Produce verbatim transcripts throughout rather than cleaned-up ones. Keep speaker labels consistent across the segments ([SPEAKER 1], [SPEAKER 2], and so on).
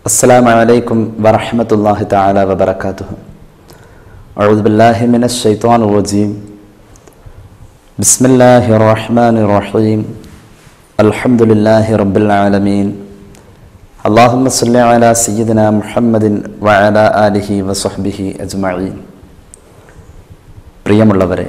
[SPEAKER 1] السلام عليكم ورحمة الله تعالى وبركاته. أعوذ بالله من الشيطان الرجيم. بسم الله الرحمن الرحيم. الحمد لله رب العالمين. اللهم صل على سيدنا محمد وعلى آله وصحبه أجمعين. പ്രിയമുള്ളവരെ,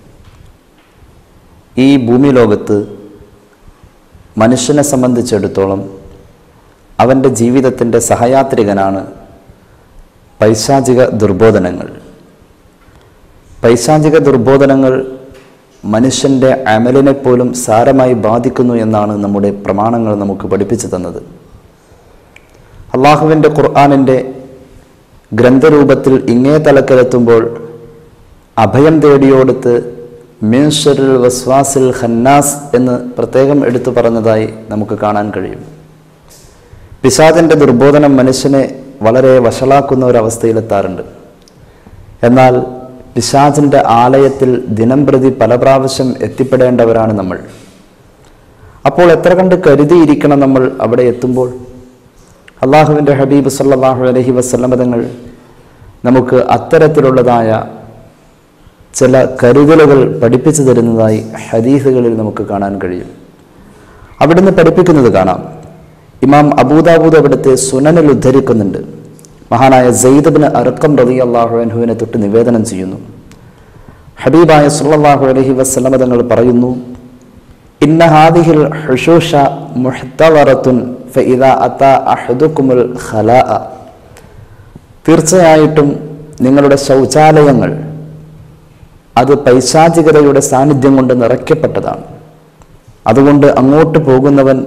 [SPEAKER 1] ഈ ഭൂമി ലോകത്ത് മനുഷ്യനെ സംബന്ധിച്ചിടത്തോളം അവൻ്റെ ജീവിതത്തിൻ്റെ സഹയാത്രികനാണ് പൈശാചിക ദുർബോധനങ്ങൾ. പൈശാചിക ദുർബോധനങ്ങൾ മനുഷ്യൻ്റെ അമലിനെ പോലും സാരമായി ബാധിക്കുന്നു എന്നാണ് നമ്മുടെ പ്രമാണങ്ങൾ നമുക്ക് പഠിപ്പിച്ചു തന്നത്. അള്ളാഹുവിൻ്റെ ഖുർആനിൻ്റെ ഗ്രന്ഥരൂപത്തിൽ ഇങ്ങേ തലക്കലെത്തുമ്പോൾ അഭയം തേടിയോടുത്ത് മിൻ ശർറിൽ വസ്വാസിൽ ഖന്നാസ് എന്ന് പ്രത്യേകം എടുത്തു പറഞ്ഞതായി നമുക്ക് കാണാൻ കഴിയും. പിശാചിൻ്റെ ദുർബോധനം മനുഷ്യനെ വളരെ വഷളാക്കുന്ന ഒരവസ്ഥയിലെത്താറുണ്ട്. എന്നാൽ പിശാചിൻ്റെ ആലയത്തിൽ ദിനം പ്രതി പല പ്രാവശ്യം എത്തിപ്പെടേണ്ടവരാണ് നമ്മൾ. അപ്പോൾ എത്ര കണ്ട് കരുതിയിരിക്കണം നമ്മൾ അവിടെ എത്തുമ്പോൾ. അള്ളാഹുവിൻ്റെ ഹബീബ് സല്ലല്ലാഹു അലൈഹി വസല്ലം തങ്ങൾ നമുക്ക് അത്തരത്തിലുള്ളതായ ചില കരുതലുകൾ പഠിപ്പിച്ചു തരുന്നതായി ഹദീസുകളിൽ നമുക്ക് കാണാൻ കഴിയും. അവിടുന്ന് പഠിപ്പിക്കുന്നത് കാണാം. ഇമാം അബൂദാവൂദ് അവിടുത്തെ സുനനിൽ ഉദ്ധരിക്കുന്നുണ്ട്. മഹാനായ സെയ്ദ് ഇബ്നു അർഖം റളിയല്ലാഹു അൻഹുവിനെ തൊട്ട് നിവേദനം ചെയ്യുന്നു. ഹബീബായ സല്ലല്ലാഹു അലൈഹി വസല്ലം തങ്ങൾ പറയുന്നു, ഇന്ന ഹാദിഹിൽ ഹുശൂഷ മുഹ്തവറത്തുൻ ഫഇദാ അതാ അഹദുകുമുൽ ഖലാഅ. തീർച്ചയായിട്ടും നിങ്ങളുടെ ശൗചാലയങ്ങൾ അത് പൈശാചികതയുടെ സാന്നിധ്യം കൊണ്ട് നിറയ്ക്കപ്പെട്ടതാണ്. അതുകൊണ്ട് അങ്ങോട്ട് പോകുന്നവൻ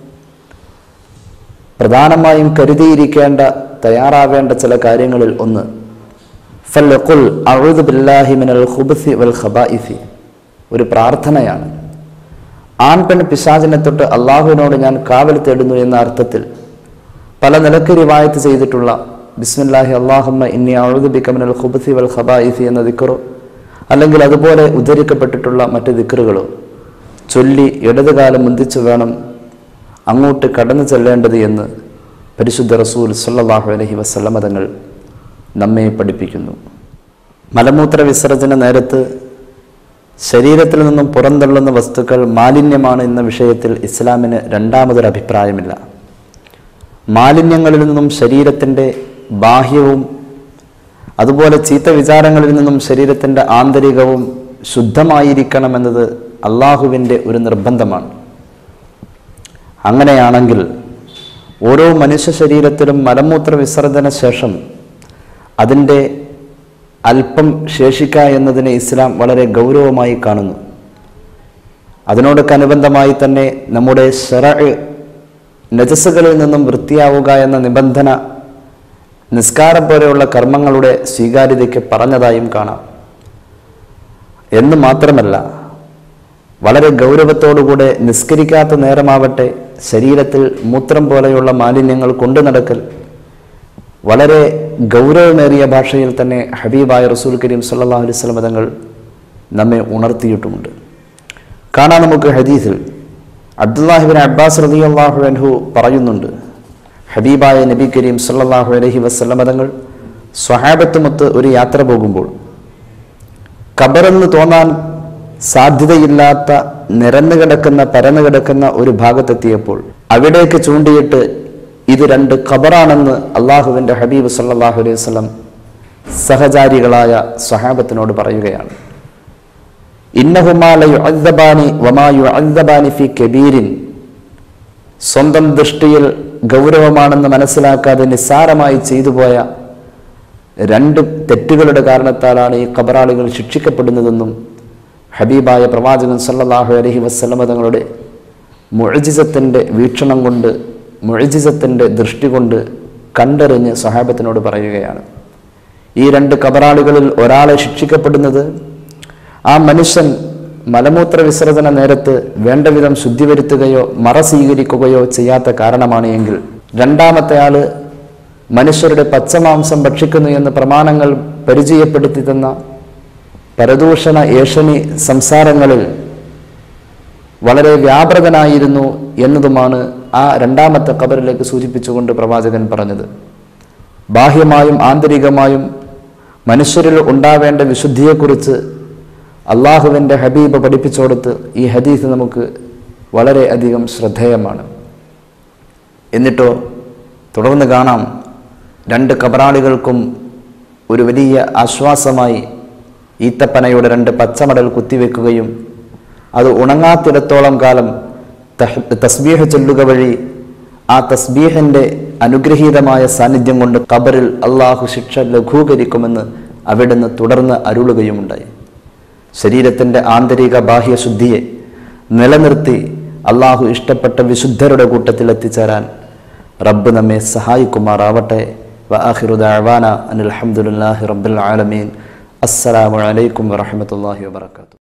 [SPEAKER 1] പ്രധാനമായും കരുതിയിരിക്കേണ്ട തയ്യാറാവേണ്ട ചില കാര്യങ്ങളിൽ ഒന്ന് ഫൽഖുൽ അഊദു ബില്ലാഹി മിനൽ ഖുബ്സി വൽ ഖബായിസി, ഒരു പ്രാർത്ഥനയാണ്. ആൺ പെൺ പിശാചിനെ തൊട്ട് അള്ളാഹുവിനോട് ഞാൻ കാവൽ തേടുന്നു എന്ന അർത്ഥത്തിൽ പല നിലക്ക് റിവായത്ത് ചെയ്തിട്ടുള്ള ബിസ്മില്ലാഹി അല്ലാഹുമ്മ ഇന്നി അഊദു ബിക മിനൽ ഖുബ്സി വൽ ഖബായിസി എന്ന ദിക്റോ അല്ലെങ്കിൽ അതുപോലെ ഉദ്ധരിക്കപ്പെട്ടിട്ടുള്ള മറ്റ് ദിക്റുകളോ ചൊല്ലി ഇടതുകാലം മുന്തിച്ചു വേണം അങ്ങോട്ട് കടന്നു ചെല്ലേണ്ടത് എന്ന് പരിശുദ്ധ റസൂൽ സല്ലല്ലാഹു അലൈഹി വസല്ലം തങ്ങൾ നമ്മെ പഠിപ്പിക്കുന്നു. മലമൂത്ര വിസർജന നേരത്ത് ശരീരത്തിൽ നിന്നും പുറന്തള്ളുന്ന വസ്തുക്കൾ മാലിന്യമാണ് എന്ന വിഷയത്തിൽ ഇസ്ലാമിന് രണ്ടാമതൊരു അഭിപ്രായമില്ല. മാലിന്യങ്ങളിൽ നിന്നും ശരീരത്തിൻ്റെ ബാഹ്യവും അതുപോലെ ചീത്ത വിചാരങ്ങളിൽ നിന്നും ശരീരത്തിൻ്റെ ആന്തരികവും ശുദ്ധമായിരിക്കണമെന്നത് അള്ളാഹുവിൻ്റെ ഒരു നിർബന്ധമാണ്. അങ്ങനെയാണെങ്കിൽ ഓരോ മനുഷ്യ ശരീരത്തിലും മലമൂത്ര വിസർജന ശേഷം അതിൻ്റെ അല്പം ശേഷിക്കുക എന്നതിനെ ഇസ്ലാം വളരെ ഗൗരവമായി കാണുന്നു. അതിനോടൊക്കെ അനുബന്ധമായി തന്നെ നമ്മുടെ ശറഅ് നജസുകളിൽ നിന്നും വൃത്തിയാവുക എന്ന നിബന്ധന നിസ്കാരം പോലെയുള്ള കർമ്മങ്ങളുടെ സ്വീകാര്യതയ്ക്ക് പറഞ്ഞതായും കാണാം. എന്ന് മാത്രമല്ല, വളരെ ഗൗരവത്തോടുകൂടെ നിസ്കരിക്കാത്ത നേരമാവട്ടെ ശരീരത്തിൽ മൂത്രം പോലെയുള്ള മാലിന്യങ്ങൾ കൊണ്ടു നടക്കൽ വളരെ ഗൗരവമേറിയ ഭാഷയിൽ തന്നെ ഹബീബായ റസൂൽ കരീം സല്ലല്ലാഹു അലൈഹി വസല്ലം തങ്ങൾ നമ്മെ ഉണർത്തിയിട്ടുമുണ്ട്. കാണാൻ നമുക്ക് ഹദീസിൽ അബ്ദുല്ലാഹി ഇബ്നു അബ്ബാസ് റളിയല്ലാഹു അൻഹു പറയുന്നുണ്ട്, ഹബീബായ നബി കരീം സല്ലല്ലാഹു അലൈഹി വസല്ലം തങ്ങൾ സ്വഹാബത്തുമൊത്ത് ഒരു യാത്ര പോകുമ്പോൾ ഖബറെന്ന് തോന്നാൻ സാധ്യതയില്ലാത്ത നിരന്നു കിടക്കുന്ന പരന്നു കിടക്കുന്ന ഒരു ഭാഗത്തെത്തിയപ്പോൾ അവിടേക്ക് ചൂണ്ടിയിട്ട് ഇത് രണ്ട് ഖബറാണെന്ന് അള്ളാഹുവിൻ്റെ ഹബീബ് സല്ലല്ലാഹു അലൈഹി വസല്ലം സഹചാരികളായ സ്വഹാബത്തിനോട് പറയുകയാണ്. ഇന്നഹുമാ ലയുഅദ്ദബാനി വമാ യുഅദ്ദബാനി ഫീ കബീരിൻ. സ്വന്തം ദൃഷ്ടിയിൽ ഗൗരവമാണെന്ന് മനസ്സിലാക്കാതെ നിസ്സാരമായി ചെയ്തുപോയ രണ്ട് തെറ്റുകളുടെ കാരണത്താലാണ് ഈ ഖബറാളികൾ ശിക്ഷിക്കപ്പെടുന്നതെന്നും ഹബീബായ പ്രവാചകൻ സല്ലല്ലാഹു അലൈഹി വസല്ലം തങ്ങളുടെ മുഅ്ജിസത്തിൻ്റെ വീക്ഷണം കൊണ്ട് മുഅ്ജിസത്തിൻ്റെ ദൃഷ്ടി കൊണ്ട് കണ്ടറിഞ്ഞ് സ്വഹാബത്തിനോട് പറയുകയാണ്. ഈ രണ്ട് ഖബറാളികളിൽ ഒരാളെ ശിക്ഷിക്കപ്പെടുന്നത് ആ മനുഷ്യൻ മലമൂത്ര വിസർജന നേരത്ത് വേണ്ട വിധം ശുദ്ധി വരുത്തുകയോ മറ സ്വീകരിക്കുകയോ ചെയ്യാത്ത കാരണമാണ് എങ്കിൽ, രണ്ടാമത്തെ ആള് മനുഷ്യരുടെ പച്ചമാംസം ഭക്ഷിക്കുന്നു എന്ന് പ്രമാണങ്ങൾ പരിചയപ്പെടുത്തി തന്ന പരദൂഷണ ഏഷണി സംസാരങ്ങളിൽ വളരെ വ്യാപൃതനായിരുന്നു എന്നതുമാണ് ആ രണ്ടാമത്തെ ഖബറിലേക്ക് സൂചിപ്പിച്ചുകൊണ്ട് പ്രവാചകൻ പറഞ്ഞത്. ബാഹ്യമായും ആന്തരികമായും മനുഷ്യരിൽ ഉണ്ടാവേണ്ട വിശുദ്ധിയെക്കുറിച്ച് അള്ളാഹുവിൻ്റെ ഹബീബ് പഠിപ്പിച്ചു കൊടുത്ത് ഈ ഹദീസ് നമുക്ക് വളരെ അധികം ശ്രദ്ധേയമാണ്. എന്നിട്ടോ തുടർന്ന് കാണാം, രണ്ട് ഖബറാളികൾക്കും ഒരു വലിയ ആശ്വാസമായി ഈത്തപ്പനയുടെ രണ്ട് പച്ചമടൽ കുത്തിവെക്കുകയും അത് ഉണങ്ങാത്തിടത്തോളം കാലം തസ്ബീഹ് ചൊല്ലുക വഴി ആ തസ്ബീഹിൻ്റെ അനുഗ്രഹീതമായ സാന്നിധ്യം കൊണ്ട് ഖബറിൽ അള്ളാഹു ശിക്ഷ ലഘൂകരിക്കുമെന്ന് അവിടുന്ന് തുടർന്ന് അരുളുകയുമുണ്ടായി. ശരീരത്തിൻ്റെ ആന്തരിക ബാഹ്യശുദ്ധിയെ നിലനിർത്തി അള്ളാഹു ഇഷ്ടപ്പെട്ട വിശുദ്ധരുടെ കൂട്ടത്തിൽ എത്തിച്ചേരാൻ റബ്ബ് നമ്മെ സഹായിക്കുമാറാവട്ടെ. വആഖിറു ദഅവാന അനിൽ ഹംദുലില്ലാഹി റബ്ബിൽ ആലമീൻ. അസ്സലാമു അലൈക്കും വറഹ്മത്തുള്ളാഹി വബറകാതുഹു.